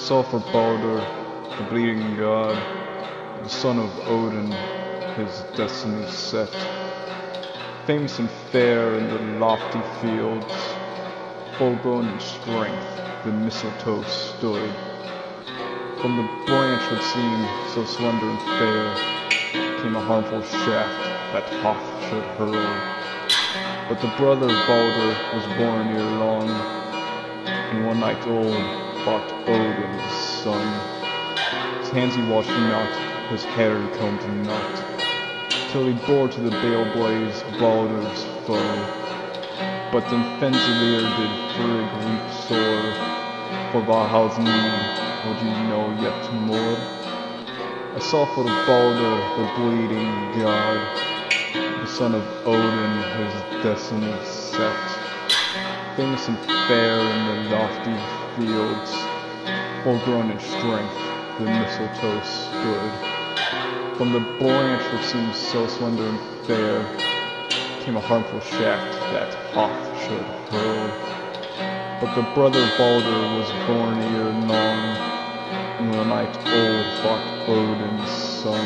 saw for Baldur, the bleeding god, the son of Odin, his destiny set. Famous and fair in the lofty fields, full-grown in strength, the mistletoe stood. From the branch which seemed so slender and fair, came a harmful shaft that Hoth should hurl. But the brother Baldur was born ere long, and one night old fought Odin's son. His hands he washed not, his hair he combed not, till he bore to the bale blaze Baldur's foe. But then Fensalir did Frigg weep sore, for Valhall's need would you know yet more? I saw for Baldur, the bleeding god, the son of Odin, his destiny set. Famous and fair in the lofty fields, full-grown in strength, the mistletoe stood. From the branch which seemed so slender and fair, came a harmful shaft that Hoth should hurl. But the brother Baldur was born ere long, and one night old fought Odin's son.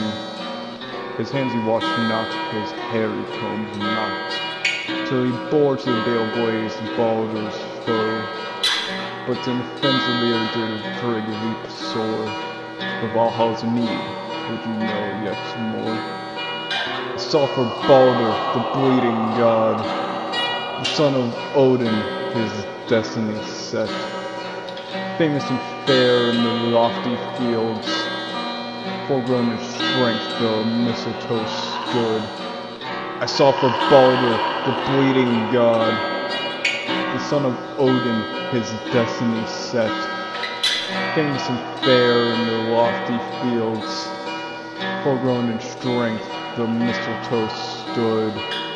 His hands he washed not, his hair he combed not, till he bore to the bale blaze Baldur's foe. But then Fensalir did Frigg weep sore, for Valhall's need would you know yet more? I saw for Baldur, the bleeding god, the son of Odin, his destiny set. Famous and fair in the lofty fields, full-grown in strength, the mistletoe stood. I saw for Baldur, the bleeding god, the son of Odin, his destiny set. Famous and fair in the lofty fields, full-grown in strength, the mistletoe stood.